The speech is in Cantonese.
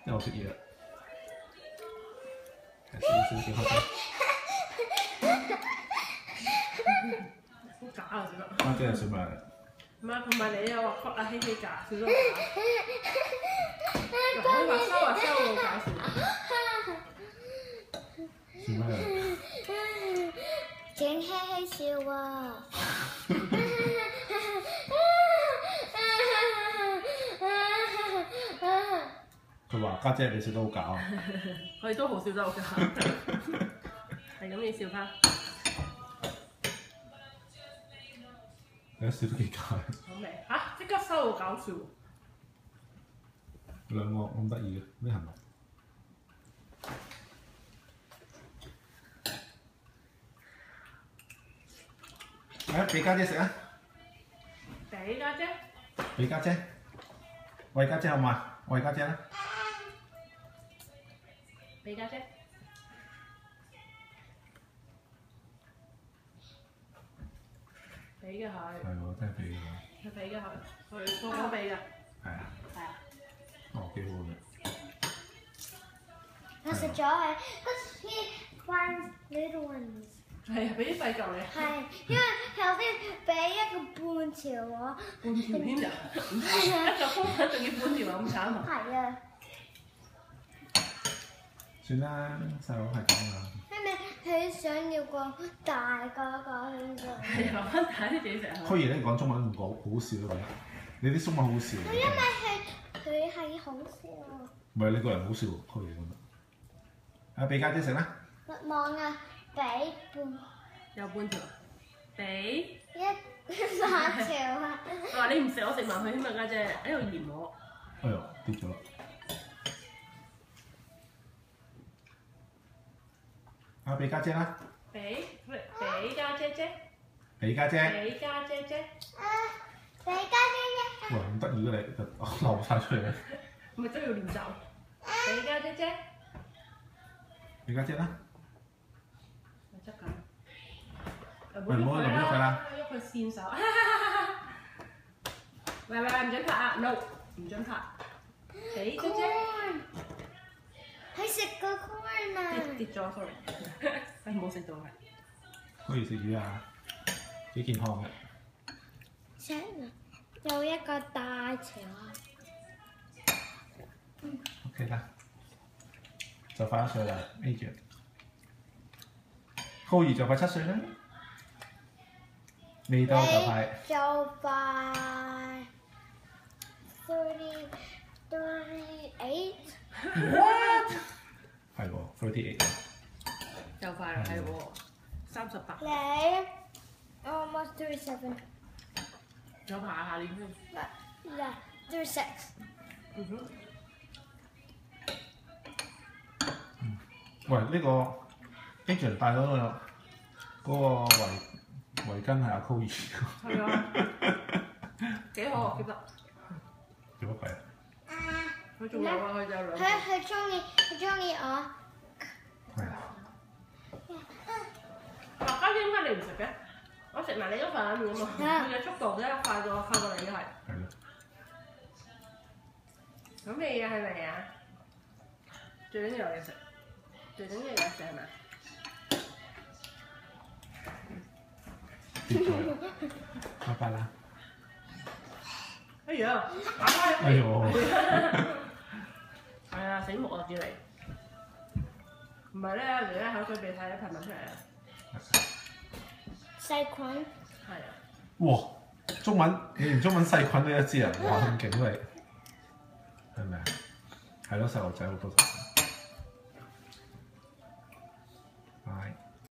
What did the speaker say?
因為我食嘢啦，少少幾開心。 好假啊！小家姐係小咩？ 唔係，同埋你又話屈啊希希假，少咗假。你話收啊收喎，假少。 小咩？ 整希希笑啊！ 佢話家姐你笑得好假啊！ 我哋都好笑得好假，係咁你笑翻。 你笑得幾假？ 好味嚇！即刻收好搞笑。 兩個咁得意嘅咩行為？俾家姐食啊！ 俾家姐。 俾家姐，餵家姐好嘛？餵家姐啦！ 俾家姐。俾嘅佢。 係喎，真係俾嘅。 佢俾嘅佢，佢個個俾嘅。 係啊。 係啊。 哦，幾好嘅。 我食咗佢，he finds little ones。 係啊，俾啲細嚿你。 係，因為頭先俾一個半條我。 半條添咋？一個風粉仲要半條咁慘啊！ 係啊。 算啦，細佬係咁啊。 係咪佢想要個大嗰個喺度？ 係留翻大啲自己食啊！ 虛兒咧講中文唔講好笑咯，你啲中文好笑。 因為佢係好笑。 唔係你個人好笑，虛兒覺得。啊，俾家姐食啦！ 望啊，俾半。 有半條。俾。 一三條啊！ 我話你唔食，我食埋佢添啊，家姐喺度嫌我。 哎呦，跌咗啦！啊，俾家姐啦！ 俾家姐姐。 俾家姐。 俾家姐姐。 俾家姐姐。 哇，咁得意嘅你，就流晒出嚟嘅。 咪都要練習。俾家姐姐。 俾家姐啦！ 我執緊。 唔好喐佢啦！ 喐佢線手。喂，唔準拍啊 ！No， 唔準拍。俾姐姐。 佢食個 corn 啊！ 跌咗 ，sorry， 冇食到係。 虛兒食魚啊，幾健康嘅。 請有一個大條啊 ！OK 啦，就快1歲啦 ，Adrian。虛兒就快7歲啦，未到就快。 就快 38。 What？ 係喎 ，38。 就快啦，係喎，38。 你 almost 37。 有排下年添。 嗱，36。 嗯哼。 喂，呢個 Adrian 戴咗嗰個圍巾係阿 Chloe。 係啊。幾好啊，記得。 做乜鬼啊？ 佢仲有啊，佢就有兩個。 佢中意我。 係啊。 嗱，家姐點解你唔食嘅？我食埋你嗰份咁啊，佢嘅速度咧快過你係。 係咯。 咁你嘢係咪啊？最緊要有嘢食，最緊要有嘢食係咪？ 跌咗啦，拜拜啦。 哎呀，打開。 哎呦！ 係啊，醒目啊，叫你。唔係咧，而家口水鼻涕一噴噴出嚟啊！ 細菌。 係啊。 哇！中文你連中文細菌你都知啊！哇，咁勁你，係咪啊？係咯，細路仔好多細菌。